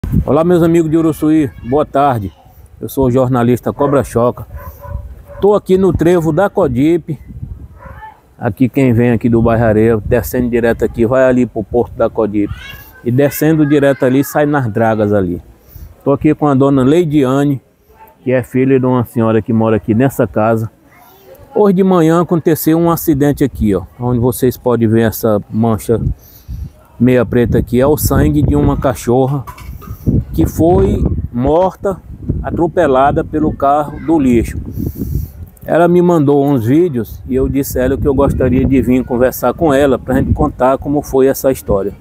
Olá, meus amigos de Uruçuí, boa tarde. Eu sou o jornalista Cobra Choca. Estou aqui no trevo da Codipe. Aqui quem vem aqui do bairro Areia, descendo direto aqui, vai ali para o porto da Codipe. E descendo direto ali, sai nas dragas ali. Estou aqui com a dona Leidiane, que é filha de uma senhora que mora aqui nessa casa. Hoje de manhã aconteceu um acidente aqui, ó, onde vocês podem ver essa mancha meia preta aqui. É o sangue de uma cachorra que foi morta, atropelada pelo carro do lixo. Ela me mandou uns vídeos e eu disse a ela que eu gostaria de vir conversar com ela para a gente contar como foi essa história.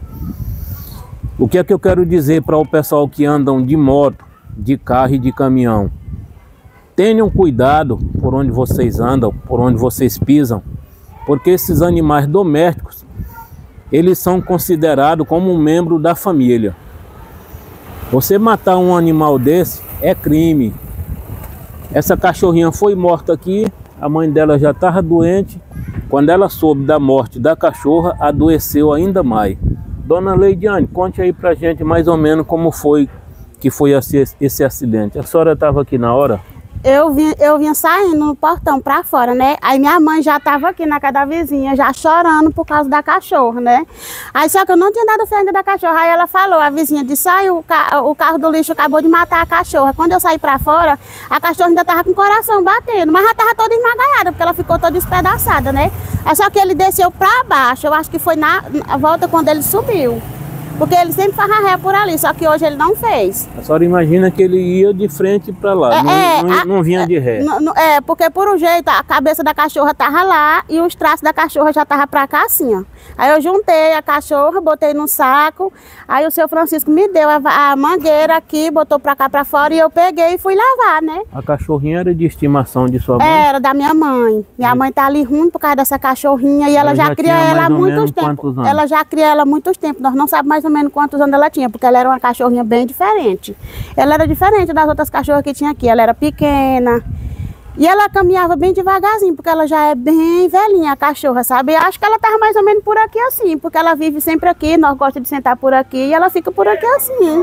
O que é que eu quero dizer para o pessoal que andam de moto, de carro e de caminhão? Tenham cuidado por onde vocês andam, por onde vocês pisam, porque esses animais domésticos, eles são considerados como um membro da família. Você matar um animal desse é crime. Essa cachorrinha foi morta aqui, a mãe dela já estava doente. Quando ela soube da morte da cachorra, adoeceu ainda mais. Dona Leidiane, conte aí pra gente mais ou menos como foi que foi esse acidente. A senhora estava aqui na hora? Eu vinha saindo no portão pra fora, né? Aí minha mãe já tava aqui na casa da vizinha, já chorando por causa da cachorra, né? Aí só que eu não tinha dado fé ainda da cachorra. Aí ela falou, a vizinha disse, o carro do lixo acabou de matar a cachorra. Quando eu saí pra fora, a cachorra ainda tava com o coração batendo, mas já tava toda esmagalhada, porque ela ficou toda despedaçada, né? Aí só que ele desceu pra baixo, eu acho que foi na volta quando ele subiu. Porque ele sempre faz ré por ali, só que hoje ele não fez. A senhora imagina que ele ia de frente para lá, não vinha de ré. Porque por um jeito a cabeça da cachorra tava lá e os traços da cachorra já tava pra cá assim, ó. Aí eu juntei a cachorra, botei no saco, aí o seu Francisco me deu a mangueira aqui, botou pra cá pra fora e eu peguei e fui lavar, né? A cachorrinha era de estimação de sua mãe? Era da minha mãe. Minha mãe tá ali ruim por causa dessa cachorrinha e ela já cria ela há muitos tempos. Ela já cria ela há muitos tempos, nós não sabemos mais ou menos quantos anos ela tinha, porque ela era uma cachorrinha bem diferente. Ela era diferente das outras cachorras que tinha aqui, ela era pequena. E ela caminhava bem devagarzinho, porque ela já é bem velhinha, a cachorra, sabe? Eu acho que ela tava mais ou menos por aqui assim, porque ela vive sempre aqui, nós gostamos de sentar por aqui e ela fica por aqui assim.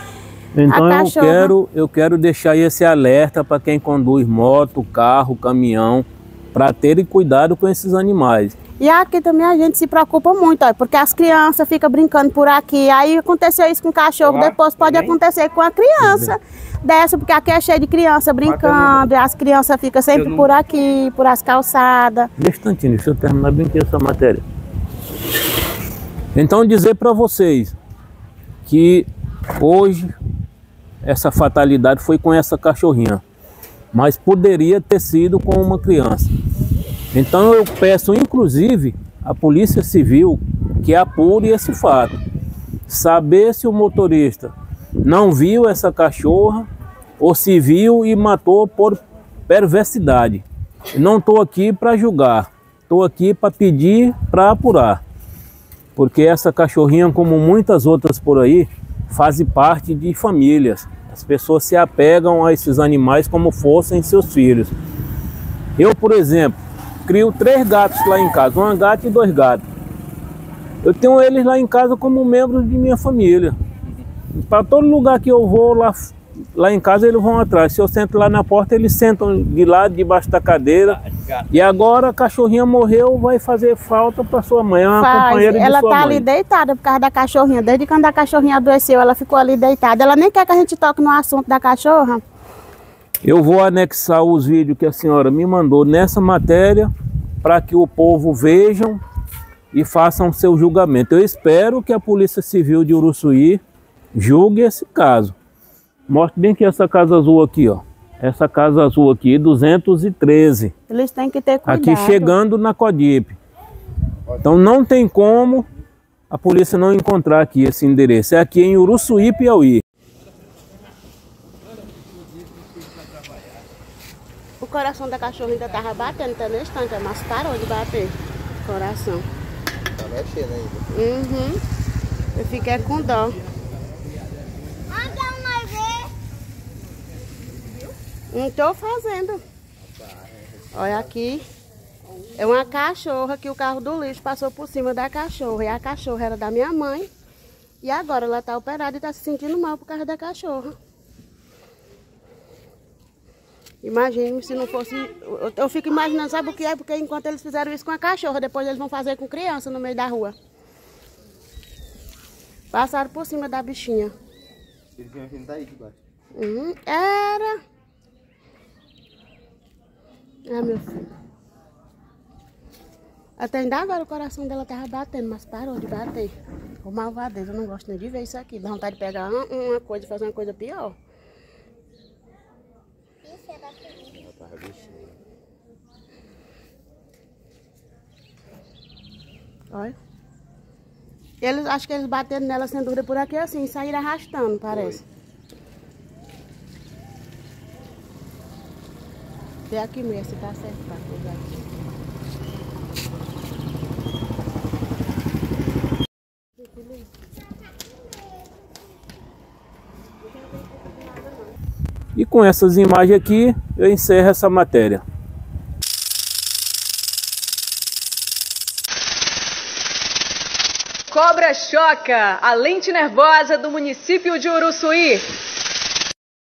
Então eu quero deixar esse alerta para quem conduz moto, carro, caminhão, para terem cuidado com esses animais. E aqui também a gente se preocupa muito, ó, porque as crianças ficam brincando por aqui. Aí aconteceu isso com o cachorro, depois pode acontecer com a criança dessa, porque aqui é cheio de criança brincando, e as crianças ficam sempre por aqui, por as calçadas. Um instantinho, deixa eu terminar bem aqui essa matéria. Então dizer para vocês que hoje essa fatalidade foi com essa cachorrinha, mas poderia ter sido com uma criança. Então eu peço inclusive a Polícia Civil que apure esse fato. Saber se o motorista não viu essa cachorra ou se viu e matou por perversidade. Não estou aqui para julgar, estou aqui para pedir para apurar. Porque essa cachorrinha, como muitas outras por aí, faz parte de famílias. As pessoas se apegam a esses animais como fossem seus filhos. Eu, por exemplo, crio 3 gatos lá em casa, uma gata e 2 gatos. Eu tenho eles lá em casa como membros de minha família. Para todo lugar que eu vou, lá em casa eles vão atrás. Se eu sento lá na porta, eles sentam de lado, debaixo da cadeira. E agora a cachorrinha morreu, vai fazer falta para sua mãe, é uma companheira de sua mãe. Ela tá ali deitada por causa da cachorrinha. Desde quando a cachorrinha adoeceu, ela ficou ali deitada. Ela nem quer que a gente toque no assunto da cachorra. Eu vou anexar os vídeos que a senhora me mandou nessa matéria para que o povo vejam e façam seu julgamento. Eu espero que a Polícia Civil de Uruçuí julgue esse caso. Mostre bem que essa casa azul aqui, ó. Essa casa azul aqui, 213. Eles têm que ter cuidado. Aqui chegando na Codipe. Então não tem como a polícia não encontrar aqui esse endereço. É aqui em Uruçuí, Piauí. O coração da cachorra ainda estava batendo até nesse instante, mas parou de bater o coração. Tá mexendo ainda. Eu fiquei com dó. Não tô fazendo. Olha aqui. É uma cachorra que o carro do lixo passou por cima da cachorra. E a cachorra era da minha mãe. E agora ela tá operada e tá se sentindo mal por causa da cachorra. Imagine se não fosse... Eu fico imaginando, sabe o que é? Porque enquanto eles fizeram isso com a cachorra, depois eles vão fazer com criança no meio da rua. Passaram por cima da bichinha. Ele tinha vindo daí de baixo. Era. Ah, meu filho. Até ainda agora o coração dela tava batendo, mas parou de bater. Ô malvadeza, eu não gosto nem de ver isso aqui. Dá vontade de pegar uma coisa e fazer uma coisa pior. Ela tava bichinha. Olha. Eles, acho que eles bateram nela sem dúvida por aqui assim, saíram arrastando, parece. Vê aqui mesmo, se tá certo pra pegar aqui. E com essas imagens aqui, eu encerro essa matéria. Cobra choca a lente nervosa do município de Uruçuí.